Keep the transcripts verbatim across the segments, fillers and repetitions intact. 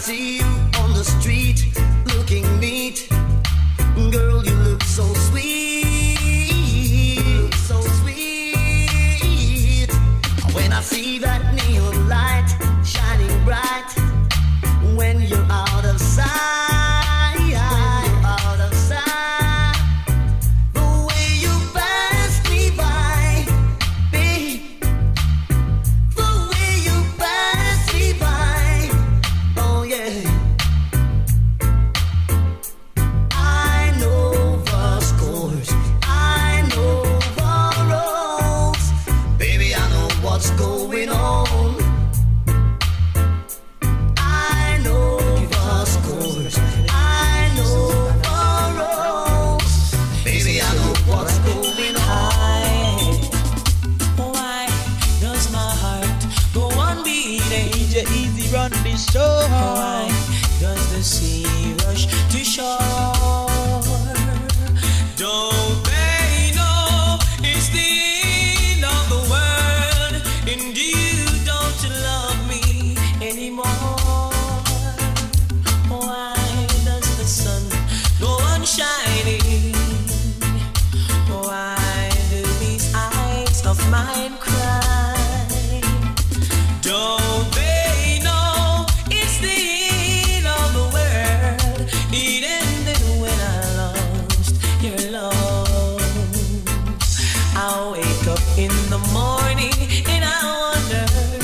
see you on the street, looking neat. Girl, you look so sweet, so sweet. When I see that neon light shining bright, when you're out of sight, when you're out of sight, the way you pass me by, babe, the way you pass me by, oh yeah. I know the scores, I know the roads, baby, I know what's going on. I know the scores, I know the roads, baby, I know what's going on. Why does my heart go on beating? Easy, easy, run this show. Why does the sea rush to shore? Don't they know it's the end of the world? And you don't love me anymore. Why does the sun go on shining? Why do these eyes of mine cry? Don't they know it's the end of the world? It ended when I lost your love. I wake up in the morning and I wonder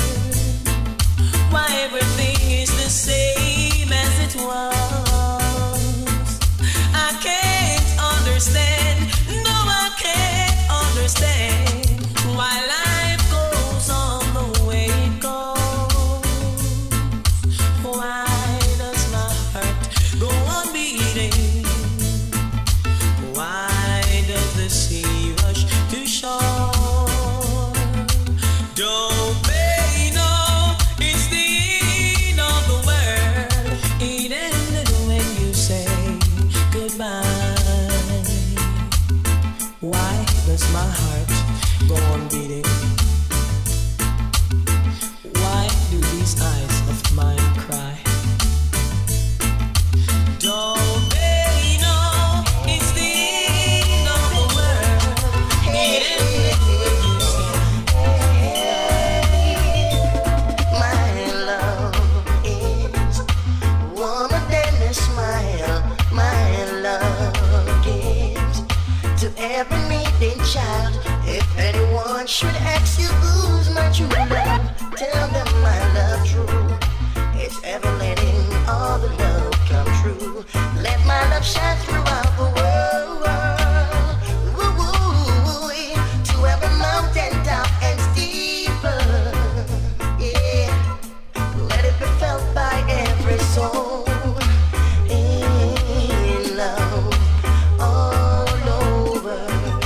why everything is the same as it was. I can't understand, no, I can't understand why life goes on the way it goes. Why does my heart go on beating? Why does the sea rush to shore? Don't they know it's the end of the world? It ended when you say goodbye. Why does my heart go on beating? Why do these eyes of mine cry? Don't they know it's the end of the world? It ended when you My love is warmer than a smile. My love gives to every needing child. If anyone should ask you who's my true love, tell them my love true. It's ever letting all the love come true. Let my love shine throughout the world. Woo, woo, woo, to every mountain top and steeple. Yeah, let it be felt by every soul. In love all over.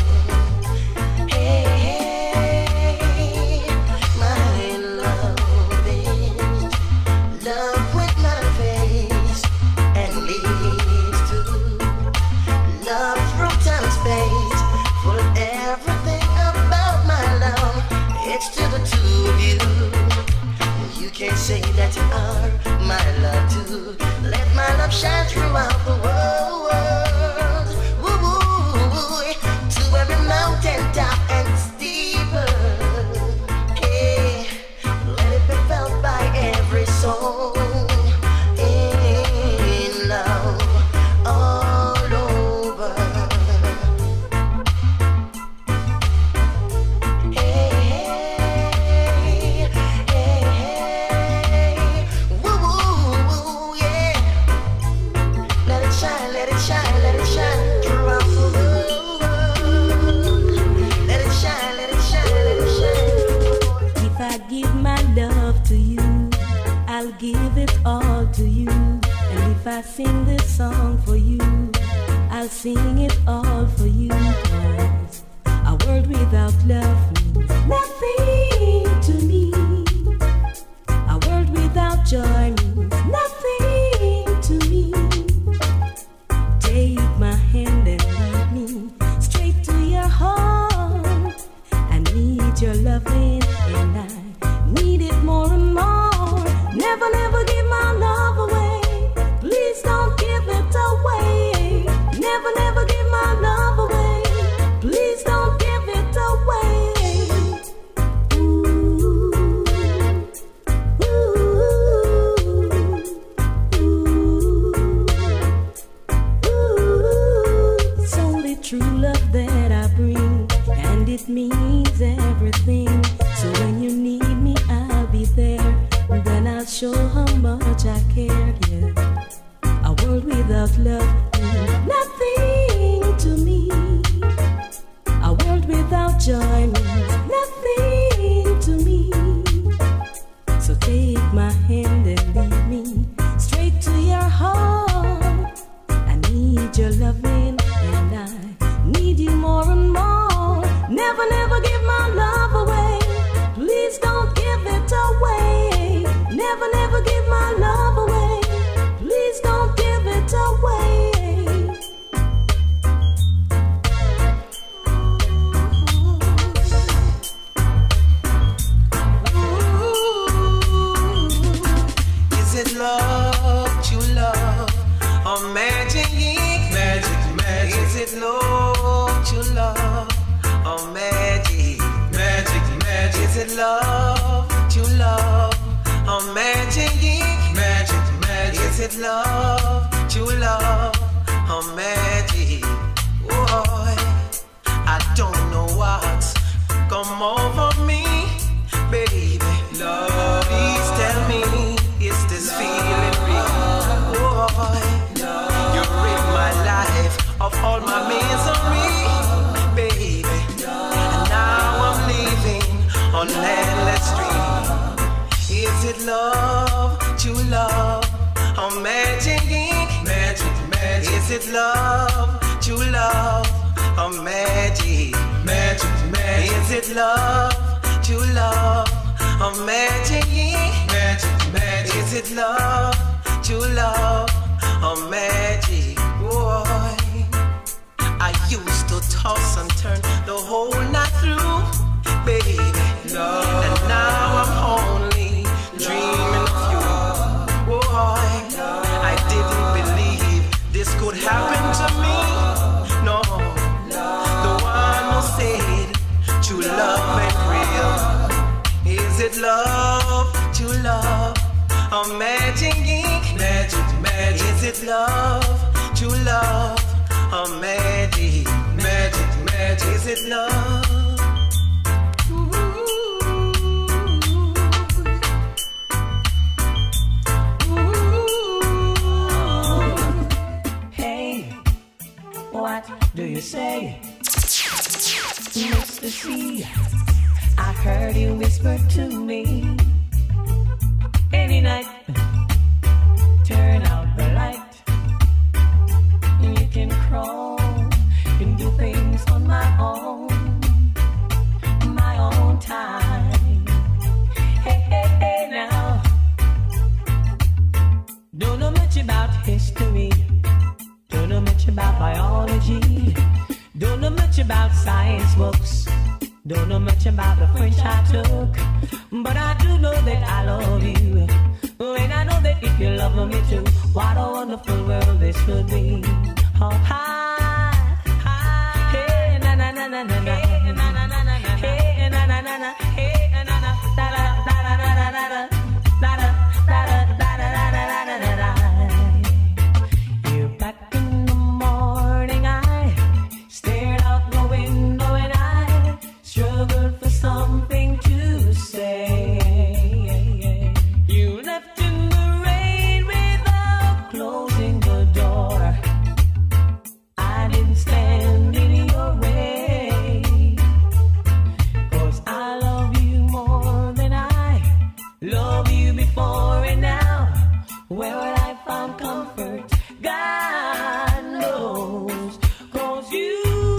Hey, hey, my love is love with my face and leads to love from time and space. For everything about my love, it's to the two of you. You can't say that you are my love too. Let my love shine throughout the world. Woo, woo, woo, to every mountain top and steeple. Hey, let it be felt by every soul. In love all over. Hey, hey, hey, hey, woo, woo, woo, yeah. Let it shine, let it shine, let it shine throughout the world. Let it shine, let it shine, let it shine. If I give my love to you, I'll give it all to you. And if I sing this song for you, I'll sing it all for you. 'Cause a world without love means nothing to me. A world without joy means nothing to me. Take my hand and lead me straight to your heart. I need your loving and I need it more and more. Never, never give my love away. love, true love, or magic? Magic, magic. Is it love, true love, or magic? Boy, I don't know what's come over me, baby. Love, please tell me, is this love, feeling real? Boy, love, you rid my life of all my misery, baby. And now I'm living on endless stream. Is it love, true love, or magic? Magic, magic. Is it love, true love, or magic? Magic, magic. Is it love, true love, or magic? Magic, magic. Is it love, true love, or magic? Boy, I used to toss and turn the whole night through, baby. Love. And now I'm only dreaming of you. Boy, I didn't believe this could happen to me. No, the one who said true love ain't real. Is it love, true love, or magic? Magic, magic. Is it love, true love, or magic? Magic, magic. Is it love? What do you say, Mister C? I heard you whisper to me. Any night, turn out the light. You can crawl, can do things on my own, my own time. Hey, hey, hey now. Don't know much about history. Don't know much about biology. Don't know much about science books. Don't know much about the French I took. But I do know that I love you. And I know that if you love me too, what a wonderful world this would be. Oh, hi, hi. Hey, na na na na na na. Hey, na na na na na. Hey, na na na na. Hey, na na da da da da da da da da da da da da da da da da. You're back in the morning. I stared out the window and I struggled for something to say. You left in the rain without closing the door. I didn't stand in your way, 'cause I love you more than I love you before. And now, where would I find comfort? God knows, 'cause you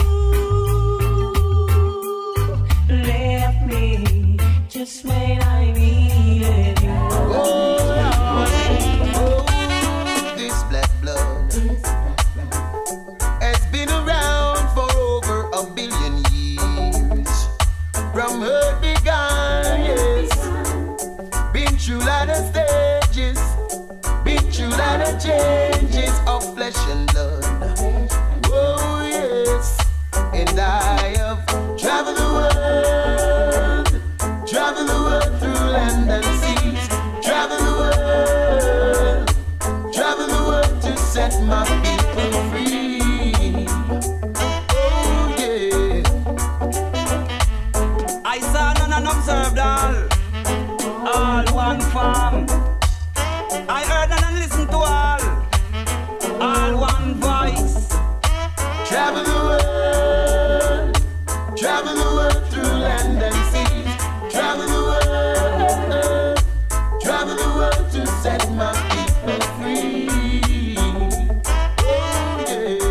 left me just when I needed you. Oh, oh, this black blood has been around for over a billion years. From her begun, yes. Been through lot of stages, been through lot of changes of flesh and blood. Oh yes, and I have traveled the world, traveled the world through land and seas, traveled the world, traveled the world to set my people free. Oh yeah. I saw none and observed all, all one farm. I heard none and listened to all, all one voice. Travel the world, travel the world through land and seas, travel the world, travel the world to set my people free. Oh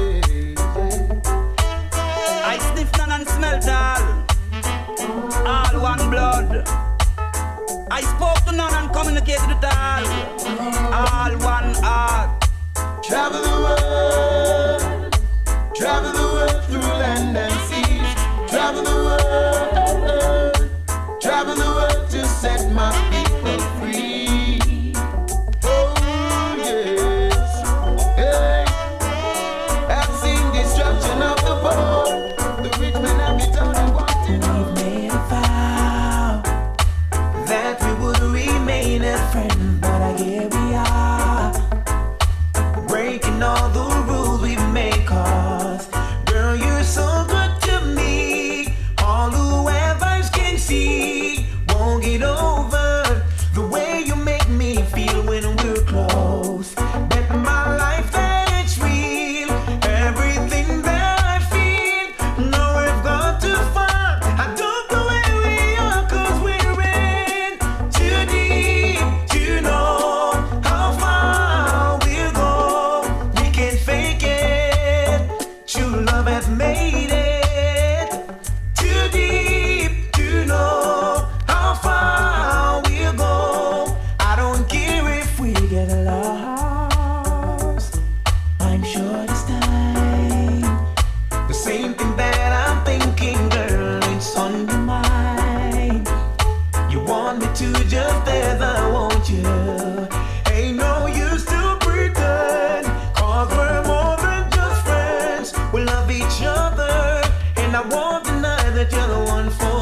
yeah. I sniffed none and smelled all, all one blood. I spoke to none and communicated with all, all one heart. Travel the world, travel the world through land and seas, travel the world, travel the world to set my people free. Oh yes, hey. I've seen destruction of the poor, the rich men have it all they wanted. We've made a vow You want me to just as I want you. Ain't no use to pretend, cause we're more than just friends. We love each other, and I won't deny that you're the one for